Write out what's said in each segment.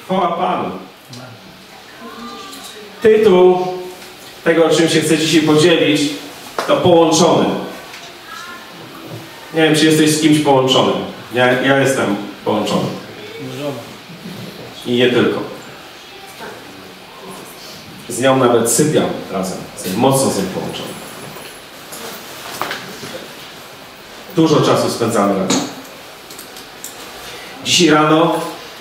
Chwała Panu. Tytuł tego, o czym się chcę dzisiaj podzielić, to połączony. Nie wiem, czy jesteś z kimś połączony. Ja jestem połączony. I nie tylko. Z nią nawet sypiam razem. Jestem mocno z nią połączony. Dużo czasu spędzamy razem. Dzisiaj rano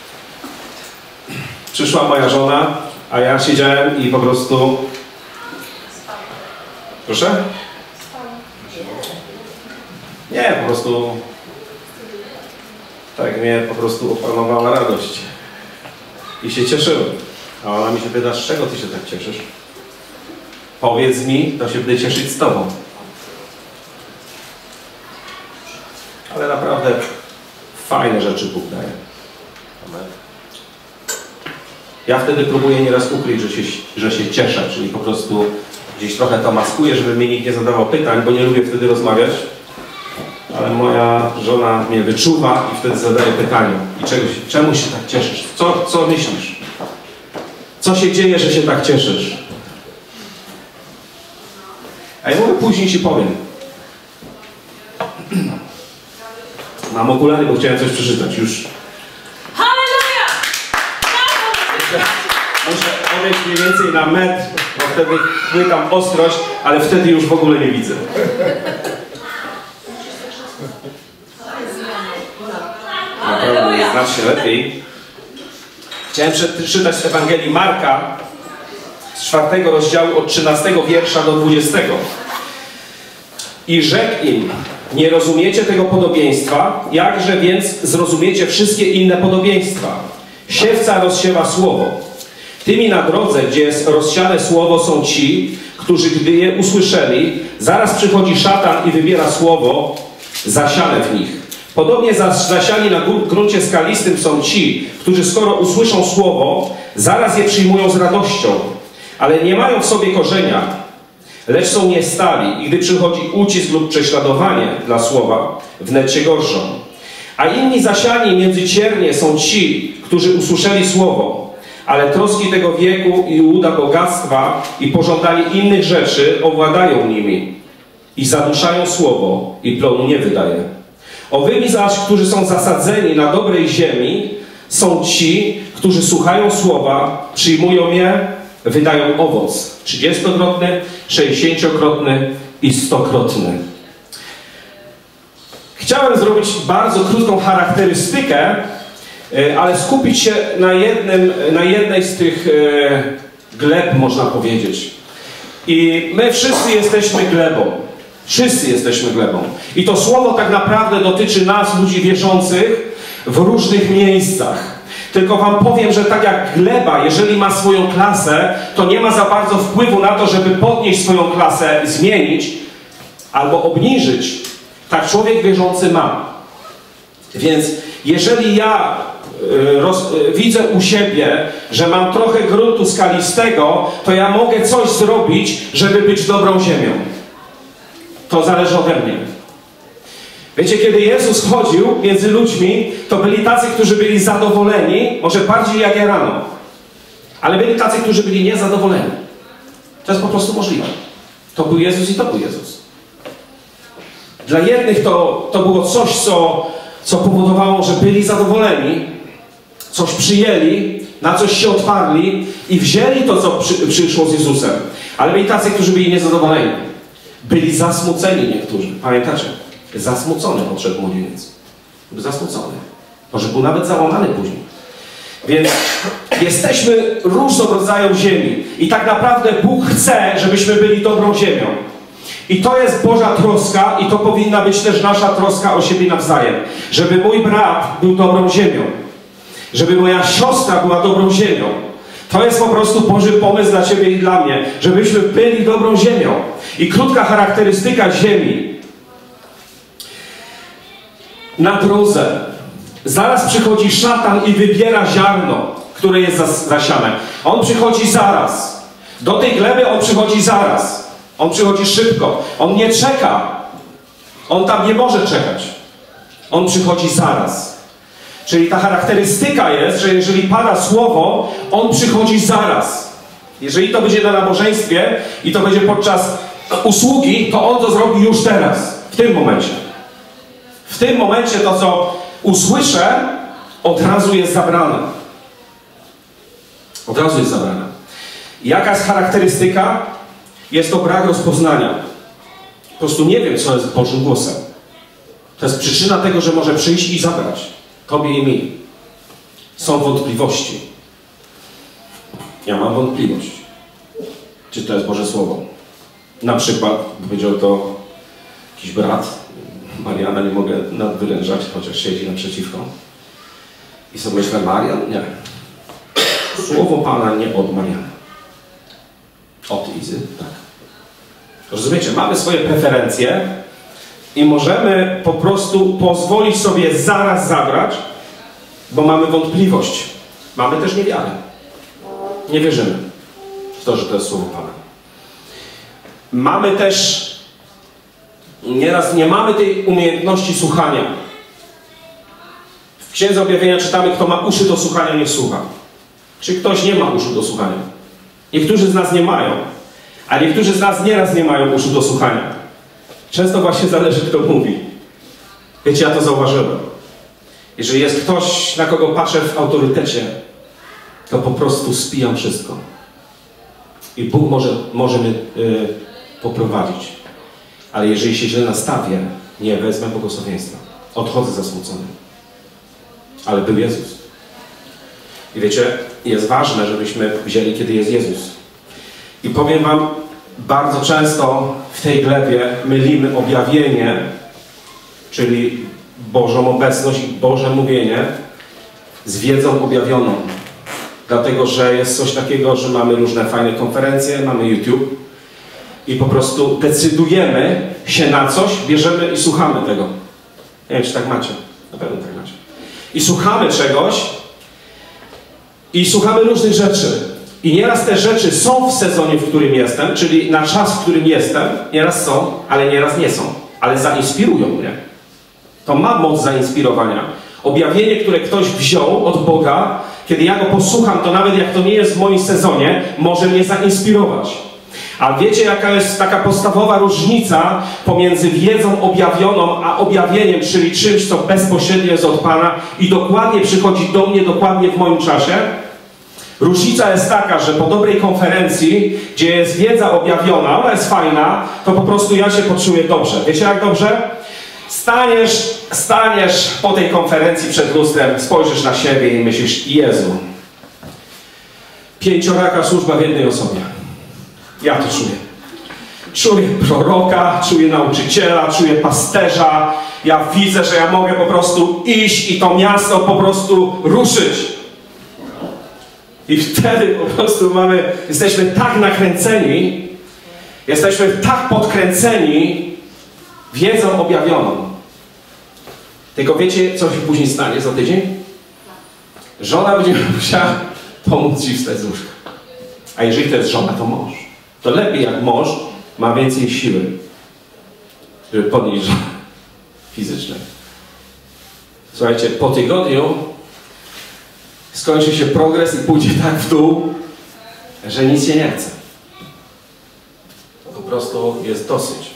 przyszła moja żona, a ja siedziałem i po prostu... Proszę? Nie, po prostu... Tak mnie po prostu opanowała radość. I się cieszyłem. A ona mi się pyta, z czego ty się tak cieszysz? Powiedz mi, to się będę cieszyć z tobą. Ale naprawdę fajne rzeczy Bóg daje. Amen. Ja wtedy próbuję nieraz ukryć, że się cieszę, czyli po prostu gdzieś trochę to maskuję, żeby mnie nikt nie zadawał pytań, bo nie lubię wtedy rozmawiać. Ale moja żona mnie wyczuwa i wtedy zadaje pytanie. I czemu się tak cieszysz? Co myślisz? Co się dzieje, że się tak cieszysz? A ja mówię, później ci powiem. Mam okulary, bo chciałem coś przeczytać. Już. Halleluja! Muszę odejść mniej więcej na metr, bo wtedy chwytam ostrość, ale wtedy już w ogóle nie widzę. Naprawdę, znasz się lepiej. Chciałem przeczytać z Ewangelii Marka z 4 rozdziału od 13 wiersza do 20. I rzekł im: nie rozumiecie tego podobieństwa, jakże więc zrozumiecie wszystkie inne podobieństwa? Siewca rozsiewa słowo. Tymi na drodze, gdzie jest rozsiane słowo, są ci, którzy gdy je usłyszeli, zaraz przychodzi szatan i wybiera słowo zasiane w nich. Podobnie zasiani na gruncie skalistym są ci, którzy skoro usłyszą słowo, zaraz je przyjmują z radością, ale nie mają w sobie korzenia, lecz są niestali i gdy przychodzi ucisk lub prześladowanie dla słowa, wnet się gorszą. A inni zasiani między ciernie są ci, którzy usłyszeli słowo, ale troski tego wieku i łuda bogactwa i pożądanie innych rzeczy owładają nimi i zaduszają słowo i plonu nie wydaje. Owymi zaś, którzy są zasadzeni na dobrej ziemi, są ci, którzy słuchają słowa, przyjmują je, wydają owoc 30-krotny, 60-krotny i 100-krotny. Chciałem zrobić bardzo krótką charakterystykę, ale skupić się na jednej z tych gleb, można powiedzieć. I my wszyscy jesteśmy glebą. Wszyscy jesteśmy glebą. I to słowo tak naprawdę dotyczy nas, ludzi wierzących, w różnych miejscach. Tylko wam powiem, że tak jak gleba, jeżeli ma swoją klasę, to nie ma za bardzo wpływu na to, żeby podnieść swoją klasę, zmienić albo obniżyć. Tak człowiek wierzący ma. Więc jeżeli ja widzę u siebie, że mam trochę gruntu skalistego, to ja mogę coś zrobić, żeby być dobrą ziemią. To zależy ode mnie. Wiecie, kiedy Jezus chodził między ludźmi, to byli tacy, którzy byli zadowoleni, może bardziej jak ja rano, ale byli tacy, którzy byli niezadowoleni. To jest po prostu możliwe. To był Jezus i to był Jezus. Dla jednych to było coś, co powodowało, że byli zadowoleni, coś przyjęli, na coś się otwarli i wzięli to, co przyszło z Jezusem. Ale byli tacy, którzy byli niezadowoleni. Byli zasmuceni niektórzy. Pamiętacie? Zasmucony podszedł młodzieniec. Był zasmucony. Może był nawet załamany później. Więc jesteśmy różną rodzaju ziemi. I tak naprawdę Bóg chce, żebyśmy byli dobrą ziemią. I to jest Boża troska i to powinna być też nasza troska o siebie nawzajem. Żeby mój brat był dobrą ziemią. Żeby moja siostra była dobrą ziemią. To jest po prostu Boży pomysł dla ciebie i dla mnie. Żebyśmy byli dobrą ziemią. I krótka charakterystyka ziemi. Na drodze zaraz przychodzi szatan i wybiera ziarno, które jest zasiane. On przychodzi zaraz. Do tej gleby on przychodzi zaraz. On przychodzi szybko. On nie czeka. On tam nie może czekać. On przychodzi zaraz. Czyli ta charakterystyka jest, że jeżeli pada słowo, on przychodzi zaraz. Jeżeli to będzie na nabożeństwie i to będzie podczas usługi, to on to zrobi już teraz, w tym momencie. W tym momencie to, co usłyszę, od razu jest zabrane. Od razu jest zabrane. Jaka jest charakterystyka? Jest to brak rozpoznania. Po prostu nie wiem, co jest Bożym głosem. To jest przyczyna tego, że może przyjść i zabrać. Tobie i mi. Są wątpliwości. Ja mam wątpliwość. Czy to jest Boże Słowo? Na przykład, powiedział to jakiś brat, Mariana nie mogę nadwyrężać, chociaż siedzi naprzeciwko. I sobie myślę, Marian? Nie. Słowo Pana nie od Mariana. Od Izy, tak. Rozumiecie, mamy swoje preferencje i możemy po prostu pozwolić sobie zaraz zabrać, bo mamy wątpliwość. Mamy też niewiarę. Nie wierzymy w to, że to jest Słowo Pana. Mamy też, nieraz nie mamy tej umiejętności słuchania. W Księdze Objawienia czytamy, kto ma uszy do słuchania, niech słucha. Czy ktoś nie ma uszu do słuchania? Niektórzy z nas nie mają, a niektórzy z nas nieraz nie mają uszu do słuchania. Często właśnie zależy, kto mówi. Wiecie, ja to zauważyłem. Jeżeli jest ktoś, na kogo patrzę w autorytecie, to po prostu spijam wszystko. I Bóg może mnie poprowadzić. Ale jeżeli się źle nastawię, nie wezmę błogosławieństwa. Odchodzę zasmucony. Ale był Jezus. I wiecie, jest ważne, żebyśmy wzięli, kiedy jest Jezus. I powiem wam, bardzo często w tej glebie mylimy objawienie, czyli Bożą obecność i Boże mówienie, z wiedzą objawioną. Dlatego, że jest coś takiego, że mamy różne fajne konferencje, mamy YouTube i po prostu decydujemy się na coś, bierzemy i słuchamy tego. Nie wiem, czy tak macie. Na pewno tak macie. I słuchamy czegoś i słuchamy różnych rzeczy. I nieraz te rzeczy są w sezonie, w którym jestem, czyli na czas, w którym jestem. Nieraz są, ale nieraz nie są. Ale zainspirują mnie. To ma moc zainspirowania. Objawienie, które ktoś wziął od Boga, kiedy ja go posłucham, to nawet jak to nie jest w moim sezonie, może mnie zainspirować. A wiecie, jaka jest taka podstawowa różnica pomiędzy wiedzą objawioną, a objawieniem, czyli czymś, co bezpośrednio jest od Pana i dokładnie przychodzi do mnie, dokładnie w moim czasie? Różnica jest taka, że po dobrej konferencji, gdzie jest wiedza objawiona, ona jest fajna, to po prostu ja się poczuję dobrze. Wiecie jak dobrze? Staniesz po tej konferencji przed lustrem, spojrzysz na siebie i myślisz, Jezu, 5-raka służba w jednej osobie. Ja to czuję. Czuję proroka, czuję nauczyciela, czuję pasterza. Ja widzę, że ja mogę po prostu iść i to miasto po prostu ruszyć. I wtedy po prostu jesteśmy tak nakręceni, jesteśmy tak podkręceni wiedzą objawioną. Tylko wiecie, co się później stanie za tydzień? Żona będzie musiała pomóc ci wstać z łóżka. A jeżeli to jest żona, to mąż. To lepiej jak mąż ma więcej siły, żeby podnieść żonę fizycznej. Słuchajcie, po tygodniu skończy się progres i pójdzie tak w dół, że nic się nie chce. Po prostu jest dosyć.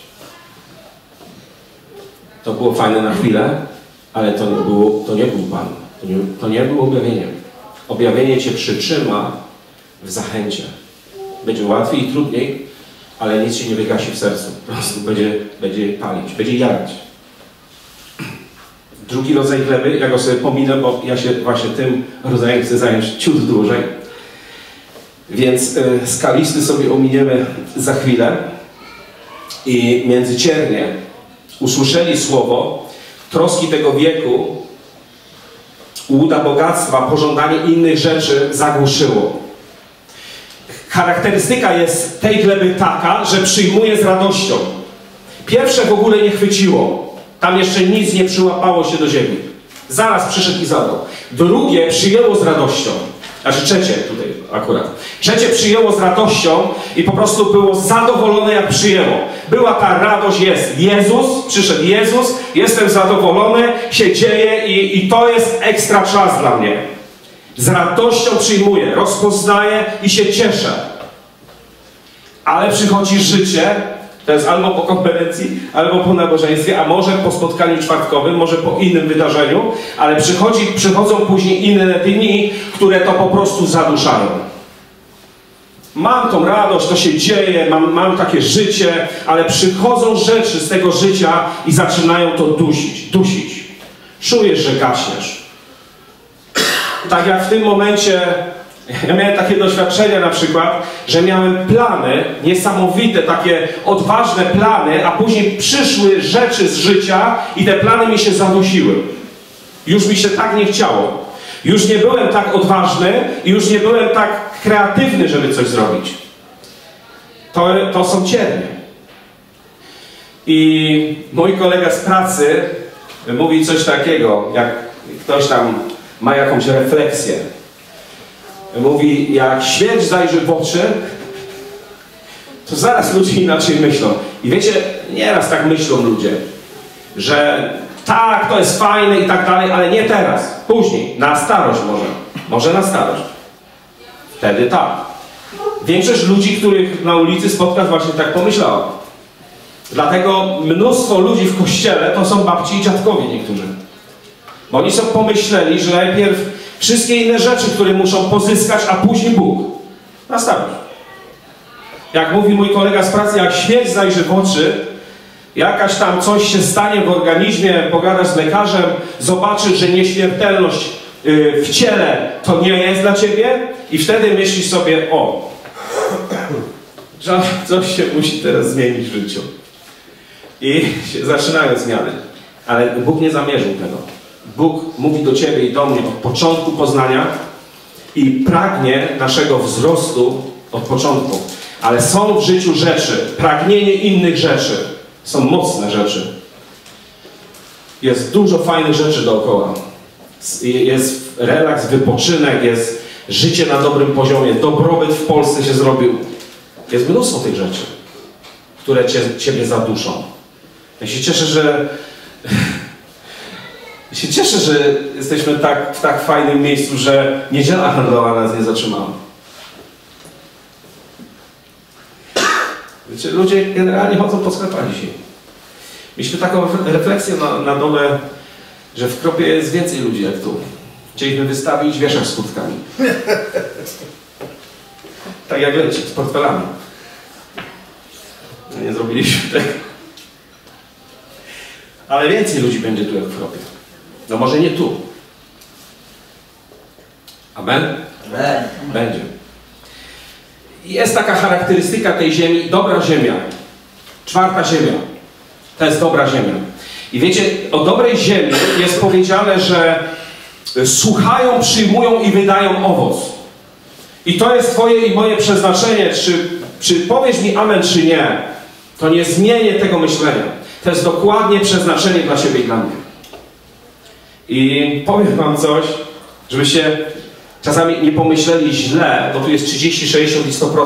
To było fajne na chwilę, ale to nie był Pan. To nie było objawieniem. Objawienie cię przytrzyma w zachęcie. Będzie łatwiej i trudniej, ale nic się nie wygasi w sercu. Po prostu będzie palić, będzie jarać. Drugi rodzaj gleby, ja go sobie pominę, bo ja się właśnie tym rodzajem chcę zająć ciut dłużej. Więc skalisty sobie ominiemy za chwilę. I międzyciernie usłyszeli słowo, troski tego wieku, łuda bogactwa, pożądanie innych rzeczy zagłuszyło. Charakterystyka jest tej gleby taka, że przyjmuje z radością. Pierwsze w ogóle nie chwyciło. Tam jeszcze nic nie przyłapało się do ziemi. Zaraz przyszedł i zabrał. Drugie przyjęło z radością. Znaczy trzecie tutaj akurat. Trzecie przyjęło z radością i po prostu było zadowolone, jak przyjęło. Była ta radość, jest Jezus, przyszedł Jezus, jestem zadowolony, się dzieje i to jest ekstra czas dla mnie. Z radością przyjmuję, rozpoznaję i się cieszę. Ale przychodzi życie, to jest albo po konferencji, albo po nabożeństwie, a może po spotkaniu czwartkowym, może po innym wydarzeniu, ale przychodzą później inne dni, które to po prostu zaduszają. Mam tą radość, to się dzieje, mam takie życie, ale przychodzą rzeczy z tego życia i zaczynają to dusić. Czujesz, że gaśniesz. Tak jak w tym momencie, ja miałem takie doświadczenia na przykład, że miałem plany, niesamowite, takie odważne plany, a później przyszły rzeczy z życia i te plany mi się zadusiły. Już mi się tak nie chciało. Już nie byłem tak odważny i już nie byłem tak kreatywny, żeby coś zrobić. To są ciernie. I mój kolega z pracy mówi coś takiego, jak ktoś tam ma jakąś refleksję. Mówi, jak śmierć zajrzy w oczy, to zaraz ludzie inaczej myślą. I wiecie, nieraz tak myślą ludzie, że tak, to jest fajne i tak dalej, ale nie teraz, później, na starość może na starość. Wtedy tak. Większość ludzi, których na ulicy spotkać, właśnie tak pomyślała. Dlatego mnóstwo ludzi w kościele to są babci i dziadkowie niektórzy. Bo oni sobie pomyśleli, że najpierw wszystkie inne rzeczy, które muszą pozyskać, a później Bóg. Na starość. Jak mówi mój kolega z pracy, jak śmierć zajrzy w oczy, jakaś tam coś się stanie w organizmie, pogadasz z lekarzem, zobaczysz, że nieśmiertelność w ciele to nie jest dla ciebie i wtedy myślisz sobie, o, że coś się musi teraz zmienić w życiu. I się zaczynają zmiany. Ale Bóg nie zamierzył tego. Bóg mówi do ciebie i do mnie od początku poznania i pragnie naszego wzrostu od początku. Ale są w życiu rzeczy, pragnienie innych rzeczy. Są mocne rzeczy. Jest dużo fajnych rzeczy dookoła. Jest relaks, wypoczynek, jest życie na dobrym poziomie, dobrobyt w Polsce się zrobił. Jest mnóstwo tych rzeczy, które ciebie zaduszą. Ja się cieszę, że jesteśmy w tak fajnym miejscu, że niedziela handlowa nas nie zatrzymała. Wiecie, ludzie generalnie chodzą po sklepach dzisiaj. Mieliśmy taką refleksję na dole, że w Kropie jest więcej ludzi jak tu. Chcieliśmy wystawić wieszak z kurtkami. Tak jak leci, z portfelami. No nie zrobiliśmy tego. Ale więcej ludzi będzie tu jak w Kropie. No może nie tu. Amen? Amen. Będzie. Jest taka charakterystyka tej ziemi, dobra ziemia. Czwarta ziemia. To jest dobra ziemia. I wiecie, o dobrej ziemi jest powiedziane, że słuchają, przyjmują i wydają owoc. I to jest twoje i moje przeznaczenie. Czy powiesz mi amen, czy nie, to nie zmienię tego myślenia. To jest dokładnie przeznaczenie dla ciebie i dla mnie. I powiem wam coś, żebyście czasami nie pomyśleli źle, bo tu jest 30, 60 i 100%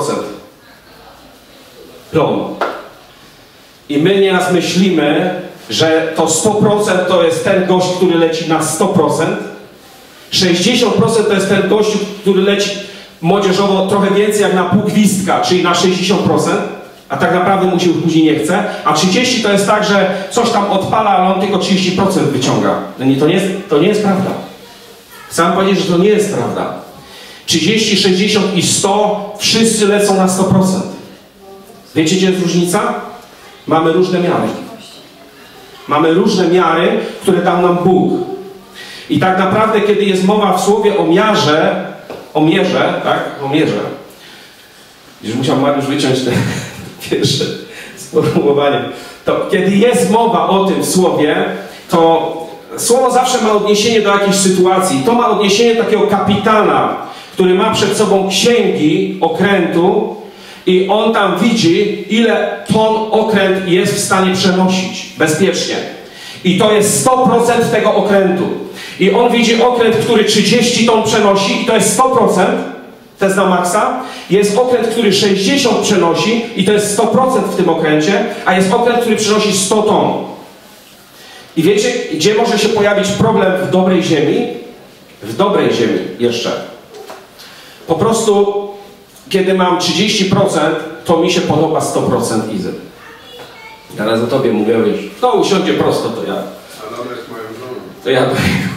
plonu. I my nieraz myślimy, że to 100% to jest ten gość, który leci na 100%. 60% to jest ten gość, który leci młodzieżowo trochę więcej jak na pół gwizdka, czyli na 60%, a tak naprawdę mu się już później nie chce. A 30% to jest tak, że coś tam odpala, ale on tylko 30% wyciąga. To nie jest prawda. Chcę wam powiedzieć, że to nie jest prawda. 30, 60 i 100 wszyscy lecą na 100%. Wiecie, gdzie jest różnica? Mamy różne miary. Mamy różne miary, które dał nam Bóg. I tak naprawdę, kiedy jest mowa w słowie o mierze, tak? O mierze. Już musiał Mariusz wyciąć te pierwsze sformułowanie. To kiedy jest mowa o tym w słowie, to słowo zawsze ma odniesienie do jakiejś sytuacji. To ma odniesienie takiego kapitana, który ma przed sobą księgi okrętu i on tam widzi, ile ton okręt jest w stanie przenosić bezpiecznie. I to jest 100% tego okrętu. I on widzi okręt, który 30 ton przenosi i to jest 100%, to jest na maksa. Jest okręt, który 60 przenosi i to jest 100% w tym okręcie, a jest okręt, który przenosi 100 ton. I wiecie, gdzie może się pojawić problem w dobrej ziemi? W dobrej ziemi jeszcze. Po prostu, kiedy mam 30%, to mi się podoba 100% Izy. Ale za tobie mówię, wiesz, to usiądzie prosto, to ja. A dobra jest moją żoną. To ja.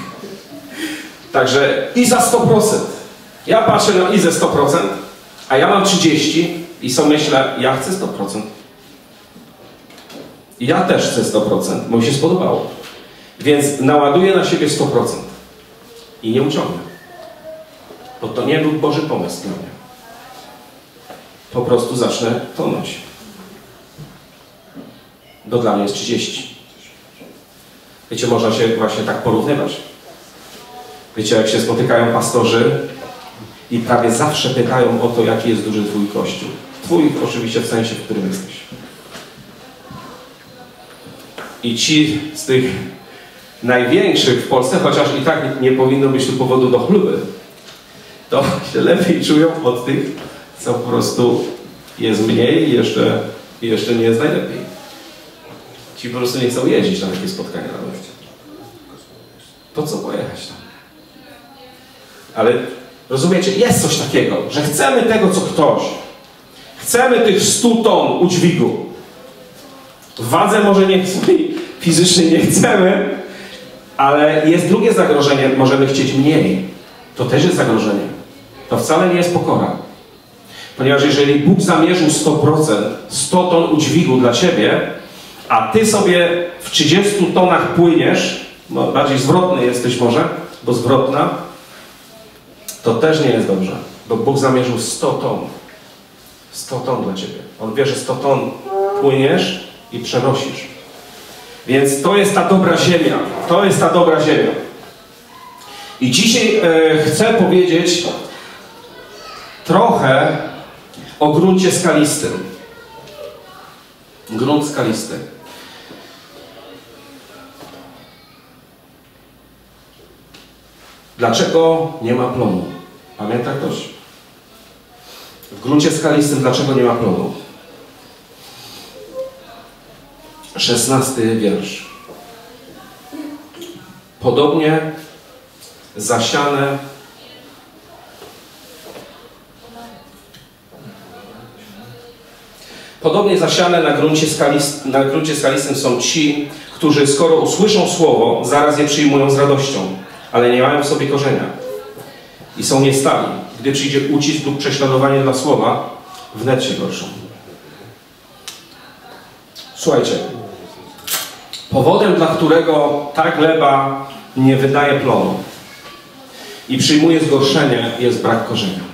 Także Iza 100%. Ja patrzę na Izę 100%, a ja mam 30% i sobie myślę, ja chcę 100%. I ja też chcę 100%, bo mi się spodobało. Więc naładuję na siebie 100% i nie uciągnę. Bo to nie był Boży pomysł dla mnie. Po prostu zacznę tonąć. Bo dla mnie jest 30. Wiecie, można się właśnie tak porównywać. Wiecie, jak się spotykają pastorzy i prawie zawsze pytają o to, jaki jest duży twój kościół. Twój oczywiście w sensie, w którym jesteś. I ci z tych największych w Polsce, chociaż i tak nie powinno być tu powodu do chluby, to się lepiej czują od tych, co po prostu jest mniej i jeszcze nie jest najlepiej. Ci po prostu nie chcą jeździć na takie spotkania nawet. Po co pojechać tam? Ale rozumiecie, jest coś takiego, że chcemy tego, co ktoś. Chcemy tych 100 ton udźwigu. W wadze może nie fizycznie nie chcemy, ale jest drugie zagrożenie, możemy chcieć mniej. To też jest zagrożenie. To wcale nie jest pokora. Ponieważ jeżeli Bóg zamierzył 100%, 100 ton udźwigu dla ciebie, a ty sobie w 30 tonach płyniesz, no bardziej zwrotny jesteś może, bo zwrotna, to też nie jest dobrze. Bo Bóg zamierzył 100 ton. 100 ton dla ciebie. On wie, że 100 ton płyniesz i przenosisz. Więc to jest ta dobra ziemia. To jest ta dobra ziemia. I dzisiaj chcę powiedzieć trochę o gruncie skalistym. Grunt skalisty. Dlaczego nie ma plonu? Pamięta ktoś? W gruncie skalistym dlaczego nie ma plonu? 16 wiersz. Podobnie zasiane na gruncie skalistym są ci, którzy skoro usłyszą słowo, zaraz je przyjmują z radością, ale nie mają w sobie korzenia i są niestali. Gdy przyjdzie ucisk lub prześladowanie dla słowa, wnet się gorszą. Słuchajcie, powodem, dla którego ta gleba nie wydaje plonu i przyjmuje zgorszenie, jest brak korzenia.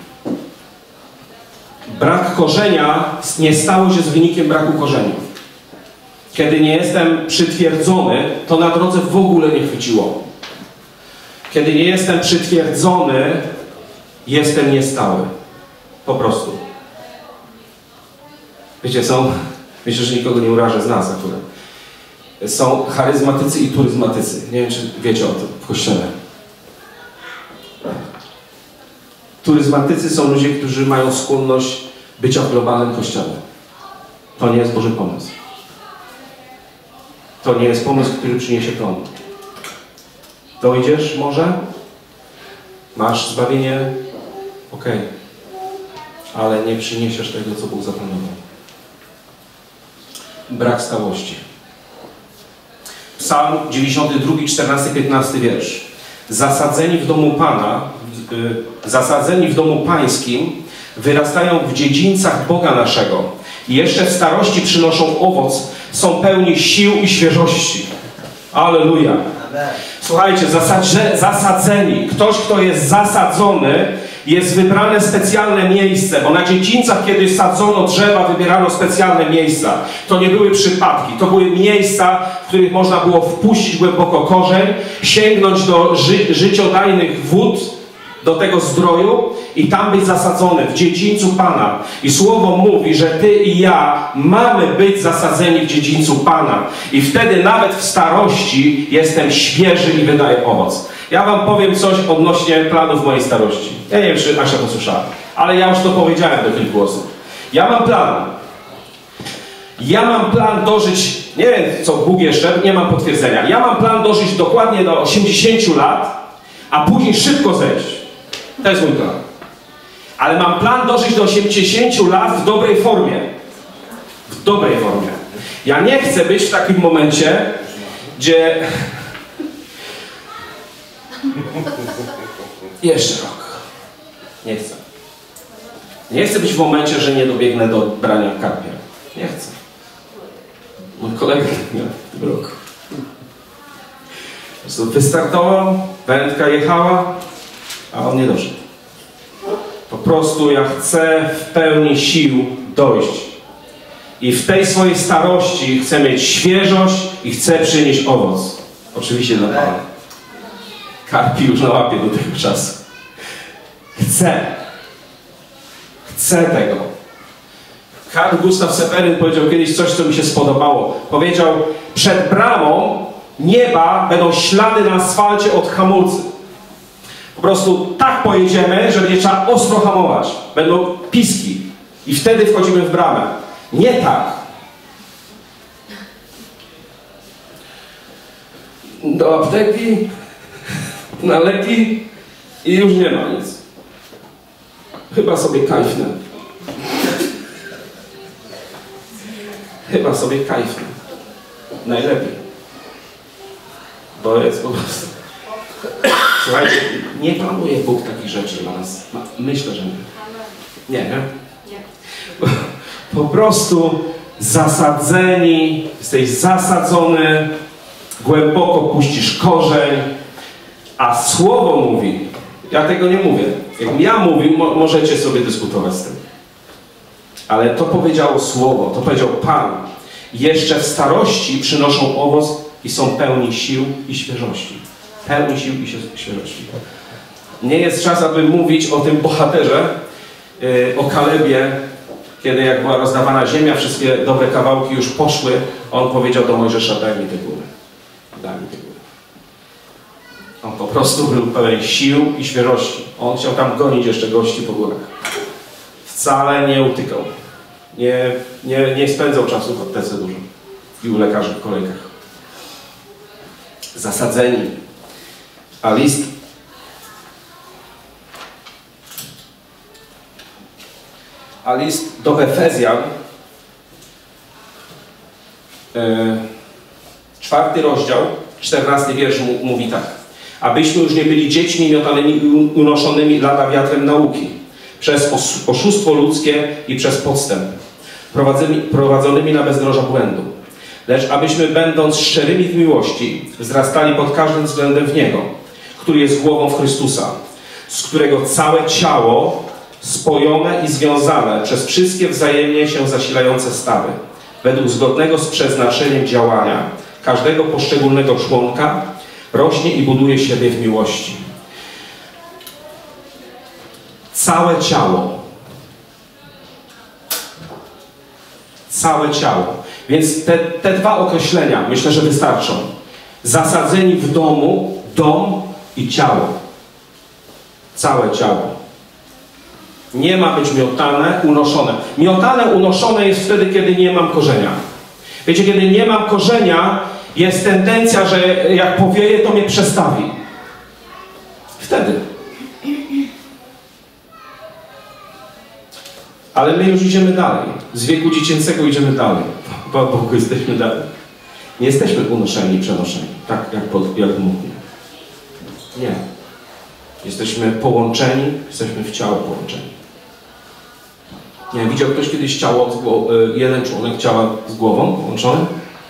Brak korzenia nie stało się z wynikiem braku korzenia. Kiedy nie jestem przytwierdzony, to na drodze w ogóle nie chwyciło. Kiedy nie jestem przytwierdzony, jestem niestały. Po prostu. Wiecie, myślę, że nikogo nie urażę z nas akurat. Są charyzmatycy i turyzmatycy. Nie wiem, czy wiecie o tym w Kościele. Turyzmatycy są ludzie, którzy mają skłonność bycia w globalnym Kościele. To nie jest Boży pomysł. To nie jest pomysł, który przyniesie plon. Dojdziesz może? Masz zbawienie? Okej. Ale nie przyniesiesz tego, co Bóg zaplanował. Brak stałości. Psalm 92, 14-15 wiersz. Zasadzeni w domu Pańskim wyrastają w dziedzińcach Boga naszego i jeszcze w starości przynoszą owoc, są pełni sił i świeżości. Alleluja. Słuchajcie, zasadzeni. Ktoś, kto jest zasadzony, jest wybrane specjalne miejsce, bo na dziedzińcach, kiedy sadzono drzewa, wybierano specjalne miejsca. To nie były przypadki, to były miejsca, w których można było wpuścić głęboko korzeń, sięgnąć do życiodajnych wód, do tego zdroju i tam być zasadzony, w dziedzińcu Pana. I Słowo mówi, że ty i ja mamy być zasadzeni w dziedzińcu Pana. I wtedy nawet w starości jestem świeży i wydaję owoc. Ja wam powiem coś odnośnie planów mojej starości. Ja nie wiem, czy Asia to słyszała, ale ja już to powiedziałem do kilku osób. Ja mam plan. Ja mam plan dożyć, nie wiem co Bóg jeszcze, nie mam potwierdzenia. Ja mam plan dożyć dokładnie do 80 lat, a później szybko zejść. To jest mój plan. Ale mam plan dożyć do 80 lat w dobrej formie. W dobrej formie. Ja nie chcę być w takim momencie, gdzie... Jeszcze rok. Nie chcę. Nie chcę być w momencie, że nie dobiegnę do brania karpia. Nie chcę. Mój kolega miał w tym roku. Po prostu wystartował, wędka jechała, a on nie doszedł. Po prostu ja chcę w pełni sił dojść. I w tej swojej starości chcę mieć świeżość i chcę przynieść owoc. Oczywiście dla Pana. Karpi już na łapie do tego czasu. Chcę. Chcę tego. Karl Gustav Seferyn powiedział kiedyś coś, co mi się spodobało. Powiedział, przed bramą nieba będą ślady na asfalcie od hamulcy. Po prostu tak pojedziemy, że będzie trzeba ostro hamować. Będą piski. I wtedy wchodzimy w bramę. Nie tak. Do apteki, na leki i już nie ma nic. Chyba sobie kajfnę. Chyba sobie kajfnę. Najlepiej. Bo jest po prostu... Słuchajcie, nie planuje Bóg takich rzeczy dla nas. Myślę, że nie. Nie, nie? Po prostu zasadzeni, jesteś zasadzony, głęboko puścisz korzeń, a Słowo mówi, ja tego nie mówię. Jak ja mówił, możecie sobie dyskutować z tym. Ale to powiedziało Słowo, to powiedział Pan. Jeszcze w starości przynoszą owoc i są pełni sił i świeżości. Pełni sił i świeżości. Nie jest czas, aby mówić o tym bohaterze, o Kalebie, kiedy jak była rozdawana ziemia, wszystkie dobre kawałki już poszły, on powiedział do Mojżesza, daj mi te góry. Daj mi te góry. On po prostu był pełen sił i świeżości. On chciał tam gonić jeszcze gości po górach. Wcale nie utykał. Nie spędzał czasu w aptece dużo. I u lekarzy w kolejkach. Zasadzeni. A list do Efezjan, 4 rozdział, 14 wiersz mówi tak. Abyśmy już nie byli dziećmi miotanymi i unoszonymi lada wiatrem nauki, przez oszustwo ludzkie i przez podstęp, prowadzonymi na bezdroża błędu. Lecz abyśmy, będąc szczerymi w miłości, wzrastali pod każdym względem w Niego, który jest głową w Chrystusa, z którego całe ciało, spojone i związane przez wszystkie wzajemnie się zasilające stawy, według zgodnego z przeznaczeniem działania każdego poszczególnego członka, rośnie i buduje siebie w miłości. Całe ciało. Całe ciało. Więc te dwa określenia myślę, że wystarczą. Zasadzeni w domu, dom i ciało. Całe ciało. Nie ma być miotane, unoszone. Miotane, unoszone jest wtedy, kiedy nie mam korzenia. Wiecie, kiedy nie mam korzenia, jest tendencja, że jak powieje, to mnie przestawi. Wtedy. Ale my już idziemy dalej. Z wieku dziecięcego idziemy dalej. Po Bogu jesteśmy dalej. Nie jesteśmy unoszeni i przenoszeni. Tak jak mówię. Nie. Jesteśmy połączeni, jesteśmy w ciało połączeni. Nie wiem, widział ktoś kiedyś ciało, jeden członek ciała z głową połączony?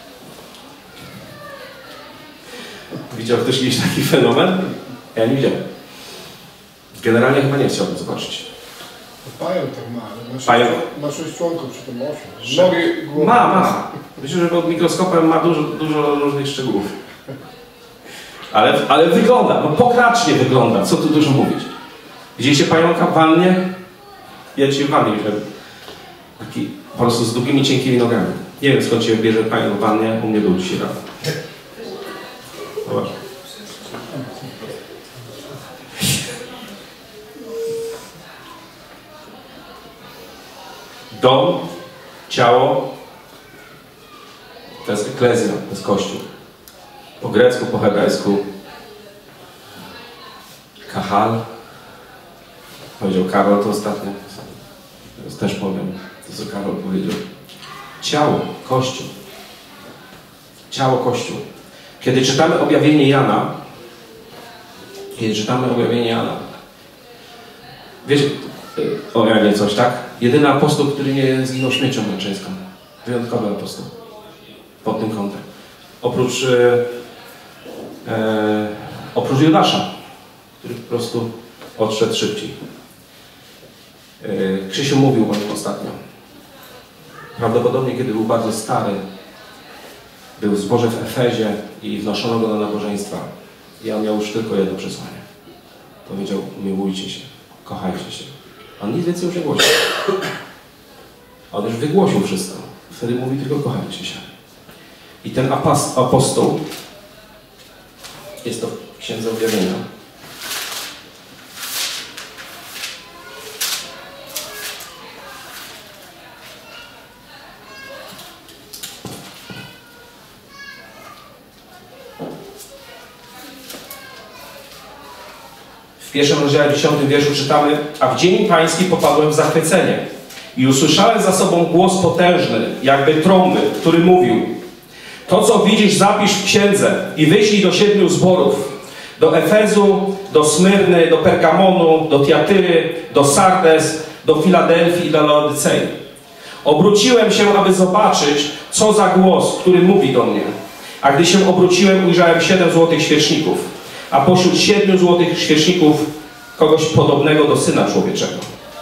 Widział ktoś kiedyś taki fenomen? Ja nie widziałem. Generalnie chyba nie chciałbym zobaczyć. Pająk tak ma. Ma 6 członków, czy to ma 8. Nogi, głowa. Ma. Myślę, że pod mikroskopem ma dużo różnych szczegółów. Ale wygląda, no pokracznie wygląda. Co tu dużo mówić. Widzieliście pająka w wannie? Ja dzisiaj w wannie widziałem. Taki po prostu z długimi, cienkimi nogami. Nie wiem, skąd się bierze pająk w wannie. U mnie był dzisiaj rano. Zobacz. Dom, ciało, to jest eklezja, to jest Kościół. Po grecku, po hebrajsku kahal. Powiedział Karol to ostatnio. Teraz też powiem, to co Karol powiedział. Ciało, Kościół. Ciało, Kościół. Kiedy czytamy objawienie Jana, wiecie, o Janie coś, tak? Jedyny apostoł, który nie zginął śmiercią męczeńską. Wyjątkowy apostoł. Pod tym kątem. Oprócz Judasza, który po prostu odszedł szybciej. Krzysiu mówił o nim ostatnio. Prawdopodobnie, kiedy był bardzo stary, był w zborze w Efezie i wnoszono go na nabożeństwa. I on miał już tylko jedno przesłanie. Powiedział, miłujcie się, kochajcie się. On nic więcej już nie głosił. On już wygłosił wszystko. Wtedy mówi tylko, kochajcie się. I ten apostoł, jest to w Księdze Objawienia, w pierwszym rozdziale 10 wierszu czytamy: a w dzień pański popadłem w zachwycenie i usłyszałem za sobą głos potężny, jakby trąby, który mówił: to, co widzisz, zapisz w księdze i wyślij do 7 zborów: do Efezu, do Smyrny, do Pergamonu, do Tiatyry, do Sardes, do Filadelfii i do Laodycei. Obróciłem się, aby zobaczyć, co za głos, który mówi do mnie. A gdy się obróciłem, ujrzałem 7 złotych świeczników, a pośród 7 złotych świeczników kogoś podobnego do Syna Człowieczego.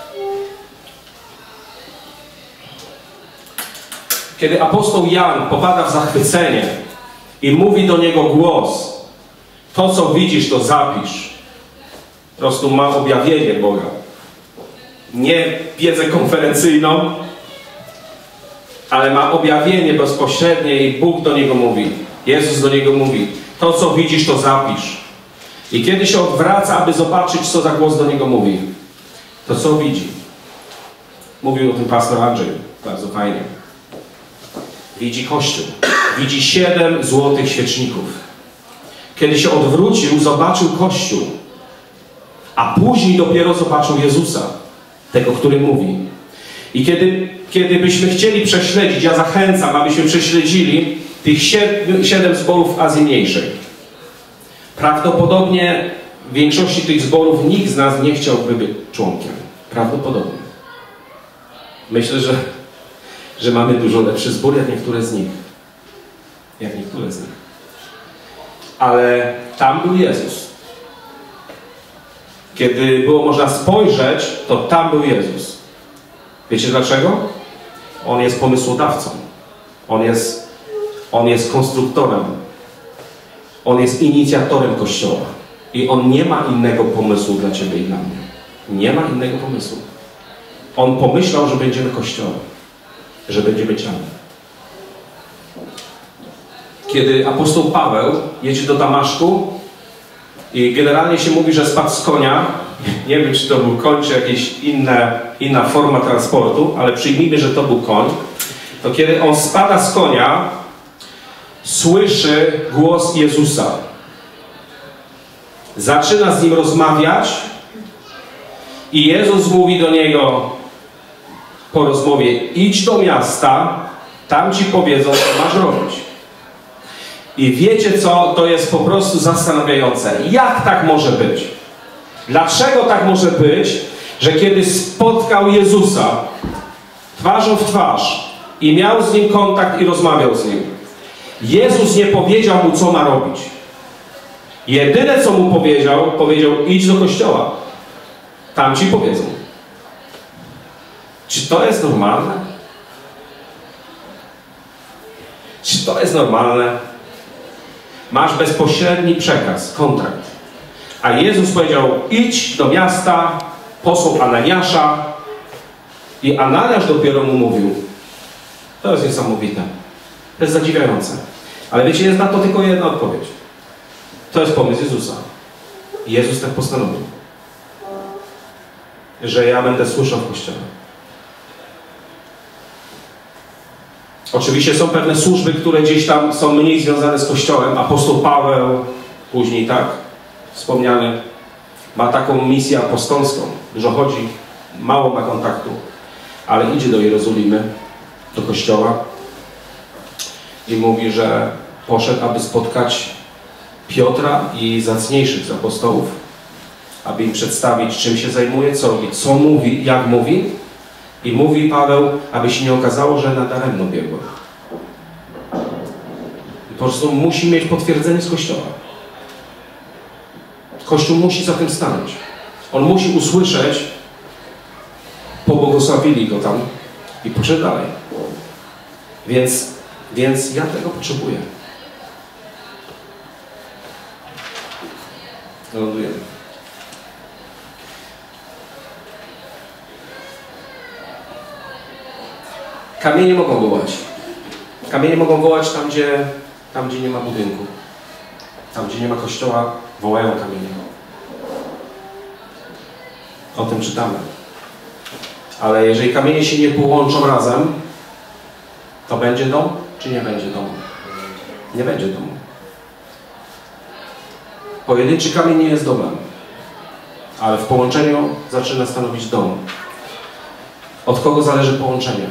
Kiedy apostoł Jan popada w zachwycenie i mówi do niego głos: to, co widzisz, to zapisz. Po prostu ma objawienie Boga. Nie wiedzę konferencyjną, ale ma objawienie bezpośrednie i Bóg do niego mówi. Jezus do niego mówi: to, co widzisz, to zapisz. I kiedy się odwraca, aby zobaczyć, co za głos do niego mówi, to co widzi? Mówił o tym pastor Andrzej. Bardzo fajnie. Widzi Kościół. Widzi 7 złotych świeczników. Kiedy się odwrócił, zobaczył Kościół. A później dopiero zobaczył Jezusa. Tego, który mówi. I kiedy byśmy chcieli prześledzić, ja zachęcam, abyśmy prześledzili tych 7 zborów w Azji Mniejszej. Prawdopodobnie w większości tych zborów nikt z nas nie chciałby być członkiem. Prawdopodobnie. Myślę, że mamy dużo lepszy zbór, jak niektóre z nich. Ale tam był Jezus. Kiedy było można spojrzeć, to tam był Jezus. Wiecie dlaczego? On jest pomysłodawcą. On jest konstruktorem. On jest inicjatorem Kościoła. I On nie ma innego pomysłu dla ciebie i dla mnie. Nie ma innego pomysłu. On pomyślał, że będziemy Kościołem. Że będziemy ciałem. Kiedy apostoł Paweł jedzie do Damaszku i generalnie się mówi, że spadł z konia, nie wiem, czy to był koń, czy jakaś inna forma transportu, ale przyjmijmy, że to był koń, to kiedy on spada z konia, słyszy głos Jezusa. Zaczyna z nim rozmawiać i Jezus mówi do niego po rozmowie: idź do miasta, tam ci powiedzą, co masz robić. I wiecie co? To jest po prostu zastanawiające. Jak tak może być? Dlaczego tak może być, że kiedy spotkał Jezusa twarzą w twarz i miał z Nim kontakt i rozmawiał z Nim, Jezus nie powiedział mu, co ma robić. Jedyne, co mu powiedział: idź do kościoła. Tam ci powiedzą. Czy to jest normalne? Czy to jest normalne? Masz bezpośredni przekaz, kontrakt. A Jezus powiedział: idź do miasta, posłał Ananiasza. I Ananiasz dopiero mu mówił. To jest niesamowite. To jest zadziwiające. Ale wiecie, jest na to tylko jedna odpowiedź. To jest pomysł Jezusa. Jezus tak postanowił. Że ja będę słyszał w Kościele. Oczywiście są pewne służby, które gdzieś tam są mniej związane z Kościołem. Apostoł Paweł, później tak, wspomniany, ma taką misję apostolską. Dużo chodzi, mało ma kontaktu, ale idzie do Jerozolimy, do Kościoła i mówi, że poszedł, aby spotkać Piotra i zacniejszych z apostołów, aby im przedstawić, czym się zajmuje, co robi, co mówi, jak mówi. I mówi Paweł, aby się nie okazało, że nadaremno biegłem. I po prostu musi mieć potwierdzenie z Kościoła. Kościół musi za tym stanąć. On musi usłyszeć, pobłogosławili go tam i poszedł dalej. Więc ja tego potrzebuję. Lądujemy. Kamienie mogą wołać. Kamienie mogą wołać tam, gdzie nie ma budynku. Tam, gdzie nie ma kościoła, wołają kamienie. O tym czytamy. Ale jeżeli kamienie się nie połączą razem, to będzie dom, czy nie będzie domu? Nie będzie domu. Pojedynczy kamień nie jest domem, ale w połączeniu zaczyna stanowić dom. Od kogo zależy połączenie?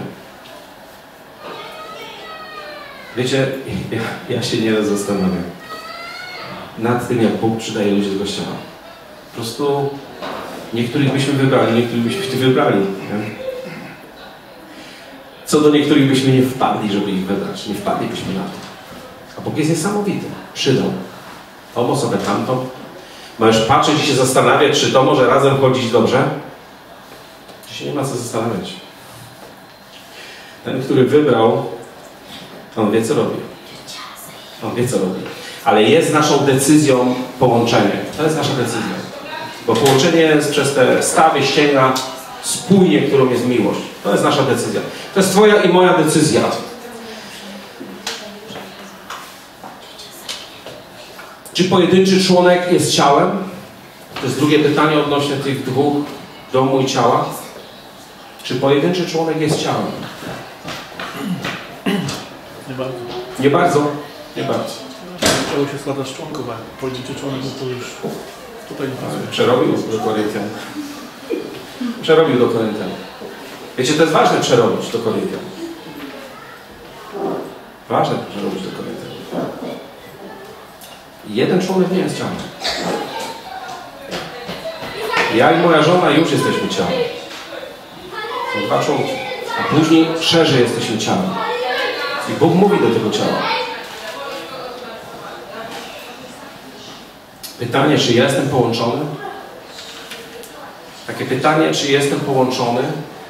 Wiecie, ja się nieraz zastanawiam nad tym, jak Bóg przydaje ludzi do Kościoła. Po prostu niektórych byśmy wybrali, niektórych byśmy nie wybrali. Nie? Co do niektórych byśmy nie wpadli, żeby ich wybrać. Nie wpadlibyśmy na to. A Bóg jest niesamowity. Przydał tą osobę, tamtą. Możesz patrzeć i się zastanawiać, czy to może razem chodzić dobrze? Czy się nie ma co zastanawiać. Ten, który wybrał, on wie, co robi. On wie, co robi. Ale jest naszą decyzją połączenie. To jest nasza decyzja. Bo połączenie jest przez te stawy, ścięga, spójnie, którą jest miłość. To jest nasza decyzja. To jest twoja i moja decyzja. Czy pojedynczy członek jest ciałem? To jest drugie pytanie odnośnie tych dwóch, domu i ciała. Czy pojedynczy członek jest ciałem? Nie bardzo. Nie bardzo. Nie bardzo. Ciało się składa z członków, a pojedynczy członek to już tutaj nie pasuje. Przerobił do Koryntian. Przerobił do Koryntian. Wiecie, to jest ważne przerobić do Koryntian. Ważne przerobić do Koryntian. Jeden członek nie jest ciałem. Ja i moja żona już jesteśmy ciałem. Są dwa członki. A później szerzej jesteśmy ciałem. I Bóg mówi do tego ciała. Pytanie, czy ja jestem połączony? Takie pytanie, czy jestem połączony?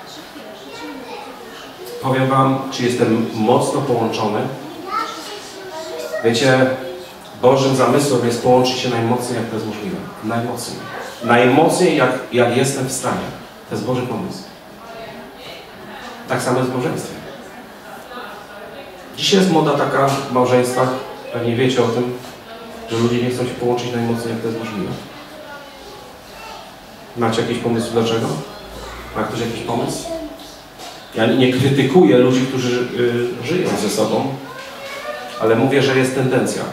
Powiem wam, czy jestem mocno połączony? Wiecie, Bożym zamysłem jest połączyć się najmocniej, jak to jest możliwe. Najmocniej. Najmocniej, jak jestem w stanie. To jest Boży pomysł. Tak samo jest w małżeństwie. Dzisiaj jest moda taka w małżeństwach, pewnie wiecie o tym, że ludzie nie chcą się połączyć najmocniej, jak to jest możliwe. Macie jakiś pomysł dlaczego? Ma ktoś jakiś pomysł? Ja nie krytykuję ludzi, którzy żyją ze sobą, ale mówię, że jest tendencja.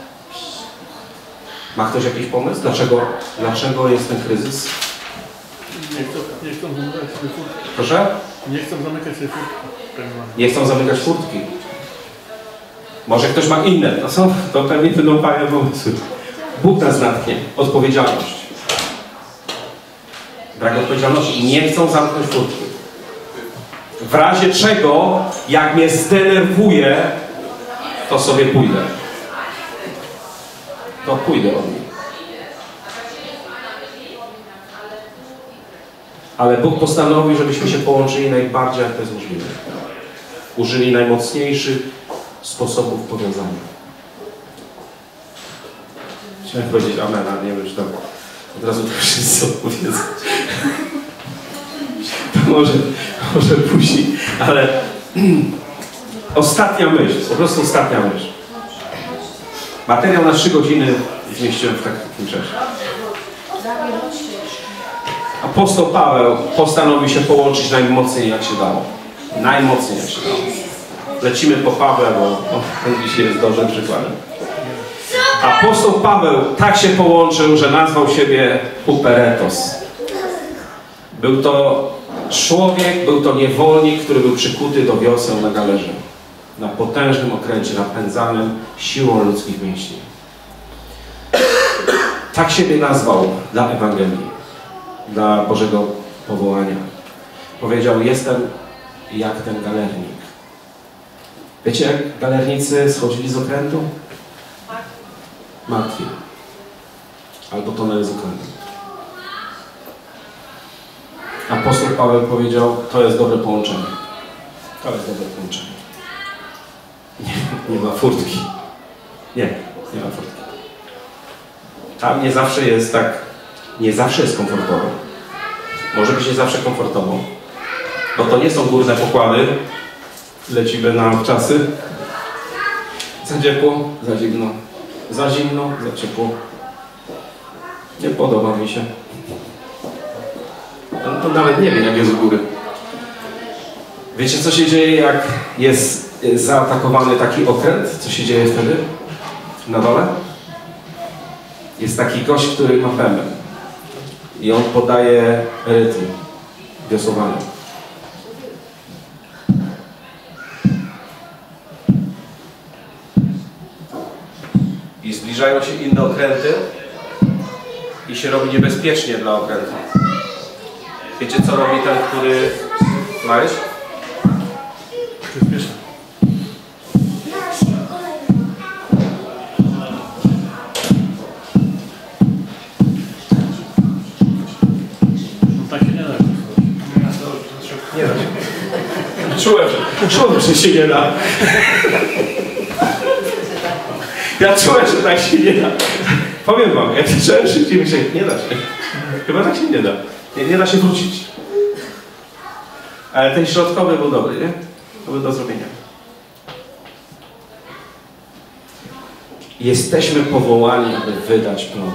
Ma ktoś jakiś pomysł? Dlaczego jest ten kryzys? Nie chcą zamykać sobie furtki. Proszę? Nie chcą zamykać sobie furtki. Nie chcą zamykać furtki. Może ktoś ma inne. To pewnie będą fajne pomysły. Bóg nas natknie. Odpowiedzialność. Brak odpowiedzialności. Nie chcą zamknąć furtki. W razie czego, jak mnie zdenerwuje, to sobie pójdę. To pójdę od nich. Ale Bóg postanowił, żebyśmy się połączyli najbardziej, jak to jest możliwe. Użyli najmocniejszych sposobów powiązania. Chciałem powiedzieć amen, ale nie wiem, czy tam od razu to wszyscy odpowiedzą. To może później, ale ostatnia myśl, po prostu ostatnia myśl. Materiał na 3 godziny zmieściłem w takim czasie. Apostoł Paweł postanowił się połączyć najmocniej, jak się dało. Najmocniej, jak się dało. lecimy po Pawła, bo on dzisiaj jest dobrym przykładem. Apostoł Paweł tak się połączył, że nazwał siebie Uperetos. Był to człowiek, był to niewolnik, który był przykuty do wioseł na galerze. Na potężnym okręcie, napędzanym siłą ludzkich mięśni. Tak siebie nazwał dla Ewangelii, dla Bożego powołania. Powiedział, jestem jak ten galernik. Wiecie, jak galernicy schodzili z okrętu? Martwi. Albo tonęli z okrętu. Apostoł Paweł powiedział, to jest dobre połączenie. To jest dobre połączenie. Nie ma furtki. Nie ma furtki. Tam nie zawsze jest tak, nie zawsze jest komfortowo. Może być nie zawsze komfortowo. Bo to nie są górne pokłady. Lecimy na czasy. Za ciepło, za zimno. Za zimno, za ciepło. Nie podoba mi się. To nawet nie wiem, jak jest u góry. Wiecie, co się dzieje, jak jest zaatakowany taki okręt? Co się dzieje wtedy? Na dole? Jest taki gość, który ma bęben. I on podaje rytm wiosłowania. I zbliżają się inne okręty i się robi niebezpiecznie dla okrętu. Wiecie, co robi ten, który... Maryś? Przyspieszę. No tak się nie da. Nie da się. Czułem, że się nie da. Ja czułem, że tak się nie da. Powiem wam, jak zacząłem szybciej myśleć, nie da się. Chyba tak się nie da. Nie da się wrócić. Ale ten środkowy był dobry, nie? To był do zrobienia. Jesteśmy powołani, aby wydać plon.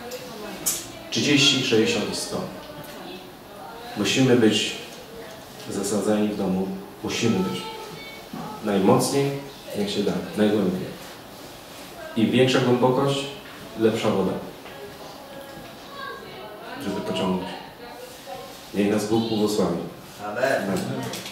30, 60 i 100. Musimy być zasadzeni w domu. Musimy być. Najmocniej, jak się da. Najgłębiej. Im większa głębokość, lepsza woda. Żeby pociągnąć. Niech nas Bóg błogosławi. Amen. Amen.